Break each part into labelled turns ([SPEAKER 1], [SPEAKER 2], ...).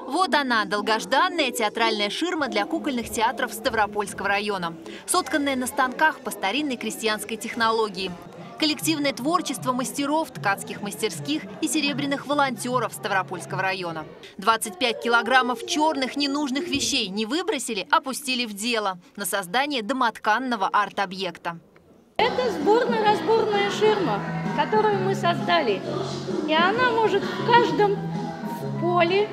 [SPEAKER 1] Вот она, долгожданная театральная ширма для кукольных театров Ставропольского района. Сотканная на станках по старинной крестьянской технологии. Коллективное творчество мастеров, ткацких мастерских и серебряных волонтеров Ставропольского района. 25 килограммов черных ненужных вещей не выбросили, а пустили в дело на создание домотканного арт-объекта.
[SPEAKER 2] Это сборно-разборная ширма, которую мы создали. И она может в каждом поле,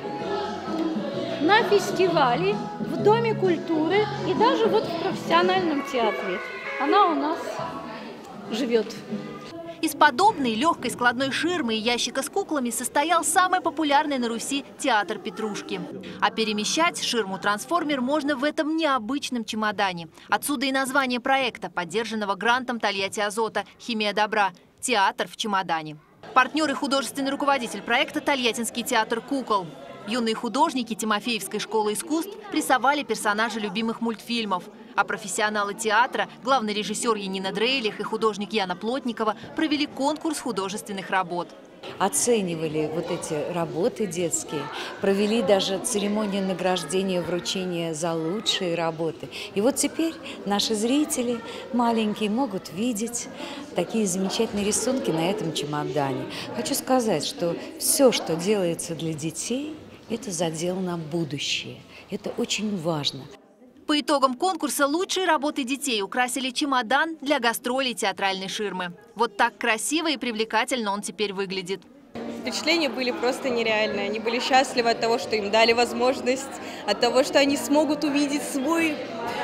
[SPEAKER 2] на фестивале, в Доме культуры и даже вот в профессиональном театре. Она у нас живет.
[SPEAKER 1] Из подобной легкой складной ширмы и ящика с куклами состоял самый популярный на Руси театр Петрушки. А перемещать ширму-трансформер можно в этом необычном чемодане. Отсюда и название проекта, поддержанного грантом Тольятти Азота «Химия добра» – «Театр в чемодане». Партнер и художественный руководитель проекта – Тольяттинский театр кукол. Юные художники Тимофеевской школы искусств рисовали персонажей любимых мультфильмов. А профессионалы театра, главный режиссер Янина Дрейлих и художник Яна Плотникова провели конкурс художественных работ.
[SPEAKER 3] Оценивали вот эти работы детские, провели даже церемонию награждения, вручения за лучшие работы. И вот теперь наши зрители маленькие могут видеть такие замечательные рисунки на этом чемодане. Хочу сказать, что все, что делается для детей, это задел на будущее. Это очень важно.
[SPEAKER 1] По итогам конкурса лучшие работы детей украсили чемодан для гастролей театральной ширмы. Вот так красиво и привлекательно он теперь выглядит.
[SPEAKER 4] Впечатления были просто нереальные. Они были счастливы от того, что им дали возможность, от того, что они смогут увидеть свой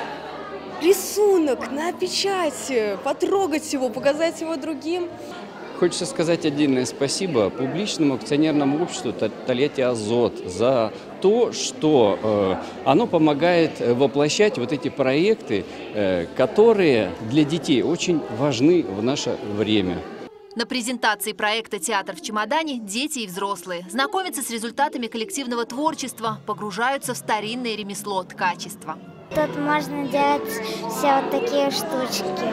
[SPEAKER 4] рисунок на печати, потрогать его, показать его другим.
[SPEAKER 5] Хочется сказать отдельное спасибо публичному акционерному обществу «Тольятти Азот» за то, что оно помогает воплощать вот эти проекты, которые для детей очень важны в наше время.
[SPEAKER 1] На презентации проекта «Театр в чемодане» дети и взрослые знакомятся с результатами коллективного творчества, погружаются в старинное ремесло ткачества.
[SPEAKER 6] Тут можно делать все вот такие штучки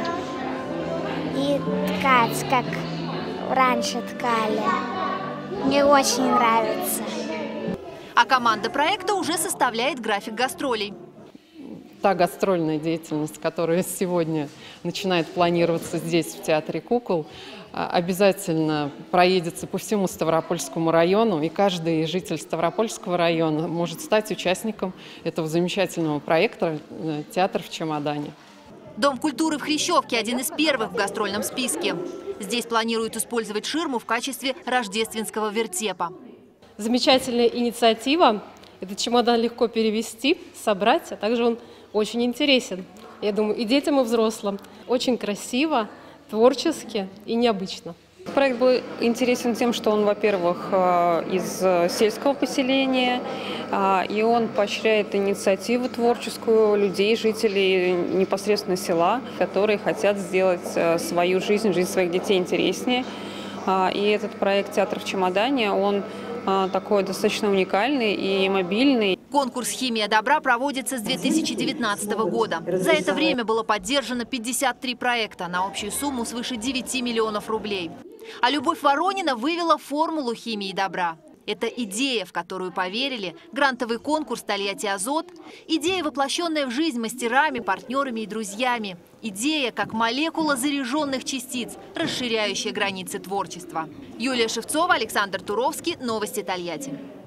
[SPEAKER 6] и ткать, как раньше ткали. Мне очень нравится.
[SPEAKER 1] А команда проекта уже составляет график гастролей.
[SPEAKER 7] Та гастрольная деятельность, которая сегодня начинает планироваться здесь, в Театре кукол, обязательно проедется по всему Ставропольскому району, и каждый житель Ставропольского района может стать участником этого замечательного проекта «Театр в чемодане».
[SPEAKER 1] Дом культуры в Хрящевке – один из первых в гастрольном списке. Здесь планируют использовать ширму в качестве рождественского вертепа.
[SPEAKER 8] Замечательная инициатива. Этот чемодан легко перевести, собрать, а также он очень интересен. Я думаю, и детям, и взрослым. Очень красиво, творчески и необычно.
[SPEAKER 9] Проект был интересен тем, что он, во-первых, из сельского поселения, и он поощряет инициативу творческую людей, жителей непосредственно села, которые хотят сделать свою жизнь своих детей интереснее. И этот проект «Театр в чемодане», он такой достаточно уникальный и мобильный.
[SPEAKER 1] Конкурс «Химия добра» проводится с 2019 года. За это время было поддержано 53 проекта на общую сумму свыше 9 миллионов рублей. А Любовь Воронина вывела формулу химии добра. Это идея, в которую поверили, грантовый конкурс «Тольятти Азот», идея, воплощенная в жизнь мастерами, партнерами и друзьями. Идея, как молекула заряженных частиц, расширяющая границы творчества. Юлия Шевцова, Александр Туровский. Новости Тольятти.